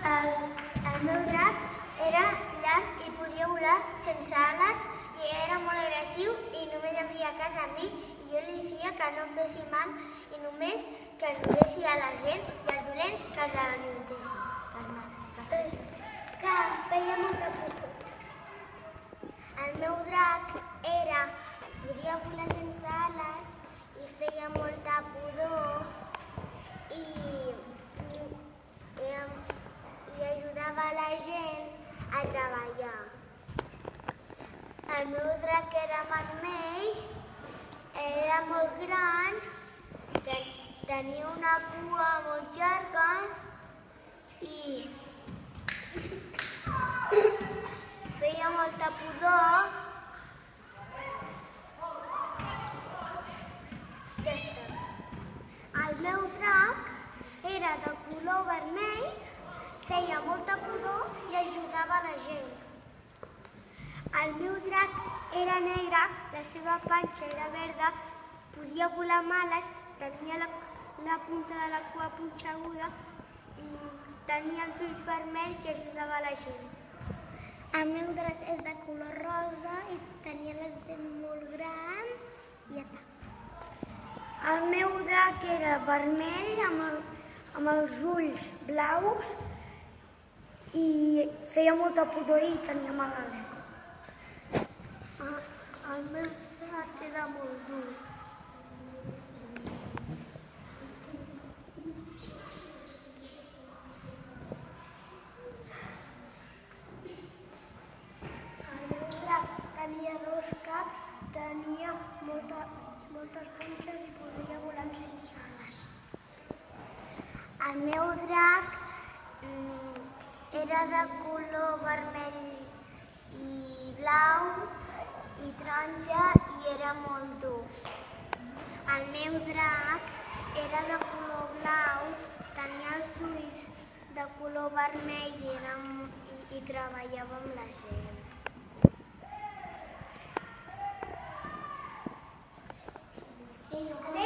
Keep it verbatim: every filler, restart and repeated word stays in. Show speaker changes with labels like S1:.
S1: El meu drac era llarg i podia volar sense ales i era molt agressiu i només em feia cas a mi i jo li deia que no fessi mal i només que ajudessi a la gent i als dolents que els ajudessi, que els fessin. Que feia molta por. El meu drac era, podia volar sense ales i feia molta pudor i, i, i ajudava a la gent a treballar. El meu drac era vermell, era molt gran, tenia una cua molt llarga i feia molta pudor. El meu drac era de color vermell, feia molta pudor i ajudava la gent. El meu drac era negre, la seva panxa era verda, podia volar amb ales, tenia la, la punta de la cua punxeguda, tenia els ulls vermells i ajudava la gent. El meu drac és de color rosa i tenia les dents molt grans i ja està. El meu drac era vermell amb, el, amb els ulls blaus i feia molta pudor i tenia mal alè. El meu drac era molt dur. El meu drac tenia dos caps, tenia molta, moltes punxes i podia volar sense ales. El meu drac mm, era de color vermell i blau i taronja i era molt dur. El meu drac era de color blau, tenia els ulls de color vermell i, era, i, i treballava amb la gent. Adéu.